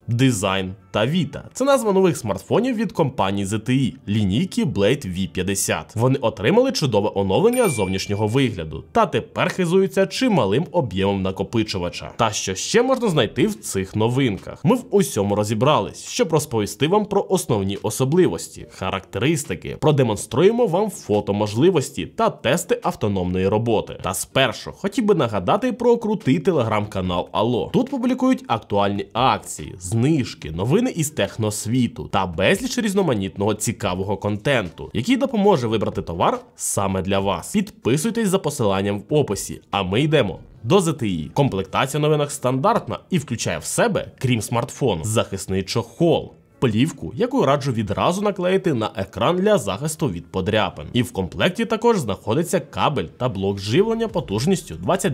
Design та Vita – це назва нових смартфонів від компанії ZTE, лінійки Blade V50. Вони отримали чудове оновлення зовнішнього вигляду та тепер хизуються чималим об'ємом накопичувача. Та що ще можна знайти в цих новинках? Ми в усьому розібрались, щоб розповісти вам про основні особливості, характеристики, продемонструємо вам фотоможливості та тести автономної роботи. Та спершу хотів би нагадати про крутий телеграм-канал Allo. Тут публікують актуальні акції, знижки, новини із техносвіту та безліч різноманітного цікавого контенту, який допоможе вибрати товар саме для вас. Підписуйтесь за посиланням в описі, а ми йдемо до ZTE. Комплектація новинок стандартна і включає в себе, крім смартфону, захисний чохол, плівку, яку раджу відразу наклеїти на екран для захисту від подряпин. І в комплекті також знаходиться кабель та блок живлення потужністю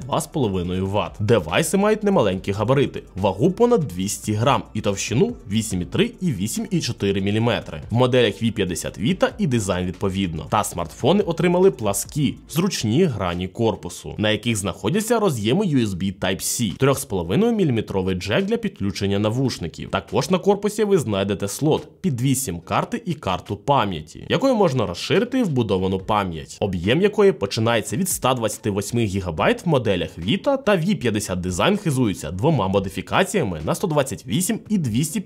22,5 Вт. Девайси мають немаленькі габарити, вагу понад 200 грам і товщину 8,3 і 8,4 мм. В моделях V50 Vita і дизайн відповідно. Та смартфони отримали пласкі, зручні грані корпусу, на яких знаходяться роз'єми USB Type-C, 3,5 мм джек для підключення навушників. Також на корпусі ви знайдете слот під 2 сім-карти і карту пам'яті, якою можна розширити вбудовану пам'ять, об'єм якої починається від 128 ГБ в моделях Vita та V50 Design хизується двома модифікаціями на 128 і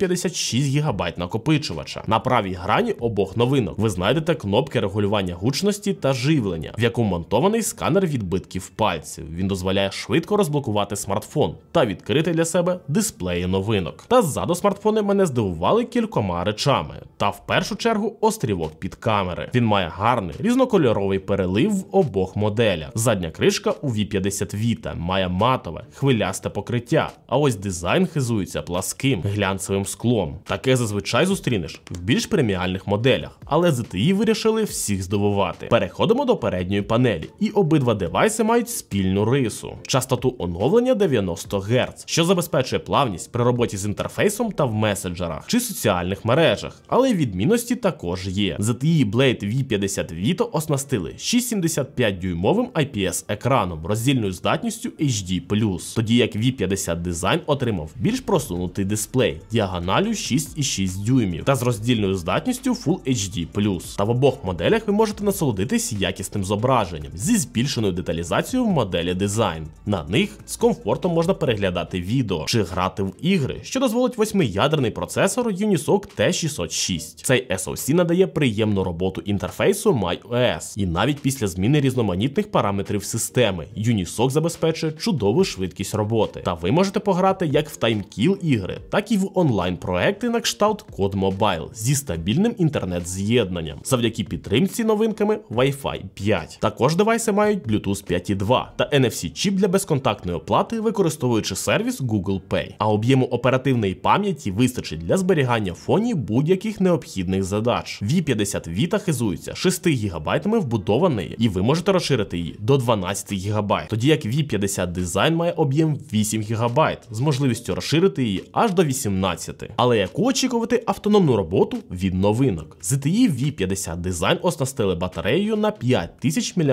256 ГБ накопичувача. На правій грані обох новинок ви знайдете кнопки регулювання гучності та живлення, в яку монтований сканер відбитків пальців. Він дозволяє швидко розблокувати смартфон та відкрити для себе дисплеї новинок. Та ззаду смартфони мене здивували кількома речами. Та в першу чергу острівок під камери. Він має гарний різнокольоровий перелив в обох моделях. Задня кришка у V50 Vita має матове, хвилясте покриття, а ось дизайн хизується пласким, глянцевим склом. Таке зазвичай зустрінеш в більш преміальних моделях, але ZTE вирішили всіх здивувати. Переходимо до передньої панелі, і обидва девайси мають спільну рису. Частоту оновлення 90 Гц, що забезпечує плавність при роботі з інтерфейсом та в меседжерах чи соціальних мережах, але відмінності також є. ZTE Blade V50 Vita оснастили 6,75-дюймовим IPS-екраном роздільною здатністю HD+, тоді як V50 Design отримав більш просунутий дисплей діагоналю 6,6 дюймів та з роздільною здатністю Full HD+. Та в обох моделях ви можете насолодитись якісним зображенням зі збільшеною деталізацією в моделі Design. На них з комфортом можна переглядати відео чи грати в ігри, що дозволить 8-ядерний процесор Unisoc T606. Цей SoC надає приємну роботу інтерфейсу MyOS, і навіть після зміни різноманітних параметрів системи Unisoc забезпечує чудову швидкість роботи. Та ви можете пограти як в TimeKill ігри, так і в онлайн-проекти на кшталт Code Mobile зі стабільним інтернет-з'єднанням, завдяки підтримці новинками Wi-Fi 5. Також девайси мають Bluetooth 5.2 та NFC-чіп для безконтактної оплати, використовуючи сервіс Google Pay. А об'єму оперативної пам'яті вистачить для зберігання в фоні будь-яких необхідних задач. V50 Vita хизується 6 ГБ вбудованої, і ви можете розширити її до 12 ГБ, тоді як V50 Design має об'єм 8 ГБ з можливістю розширити її аж до 18. Але яку очікувати автономну роботу від новинок? ZTE V50 Design оснастили батареєю на 5000 мАч,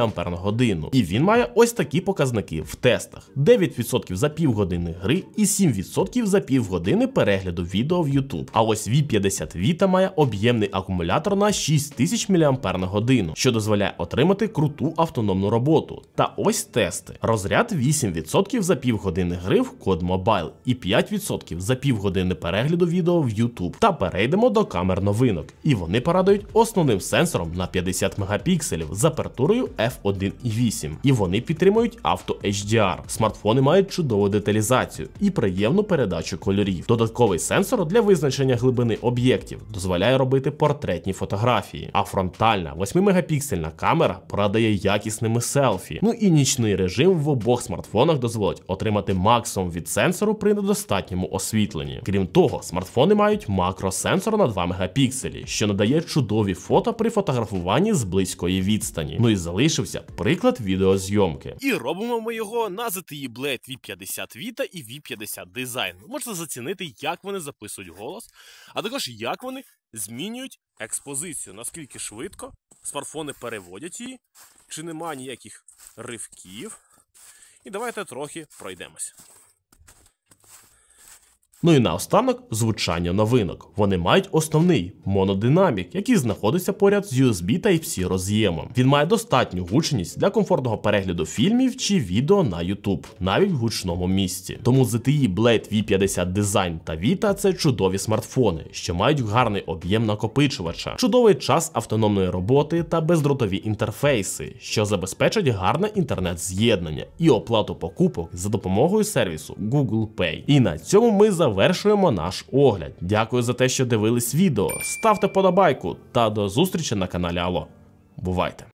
і він має ось такі показники в тестах: 9% за півгодини гри і 7% за півгодини перегляду відео в YouTube. А ось V50 Vita має об'ємний акумулятор на 6000 мАч, що дозволяє отримати круту автономну роботу. Та ось тести. Розряд 8% за півгодини гри в Code Mobile і 5% за півгодини перегляду відео в YouTube. Та перейдемо до камер новинок. І вони порадують основним сенсором на 50 мегапікселів з апертурою f1.8. І вони підтримують Auto HDR. Смартфони мають чудову деталізацію і приємну передачу кольорів. Додатковий сенсор для визначення глибини об'єктів дозволяє робити портретні фотографії, а фронтальна 8-мегапіксельна камера порадує якісними селфі. Ну і нічний режим в обох смартфонах дозволить отримати максимум від сенсору при недостатньому освітленні. Крім того, смартфони мають макросенсор на 2 мегапікселі, що надає чудові фото при фотографуванні з близької відстані. Ну і залишився приклад відеозйомки. І робимо ми його на ZTE Blade V50 Vita і V50 Design. Можете зацінити, як вони записують голос, а також як вони змінюють експозицію, наскільки швидко смартфони переводять її, чи немає ніяких ривків. І давайте трохи пройдемось. Ну і наостанок звучання новинок. Вони мають основний монодинамік, який знаходиться поряд з USB Type-C роз'ємом. Він має достатню гучність для комфортного перегляду фільмів чи відео на YouTube, навіть в гучному місці. Тому ZTE Blade V50 Design та Vita – це чудові смартфони, що мають гарний об'єм накопичувача, чудовий час автономної роботи та бездротові інтерфейси, що забезпечать гарне інтернет-з'єднання і оплату покупок за допомогою сервісу Google Pay. І на цьому ми завершуємо наш огляд. Дякую за те, що дивились відео. Ставте подобайку та до зустрічі на каналі Алло. Бувайте!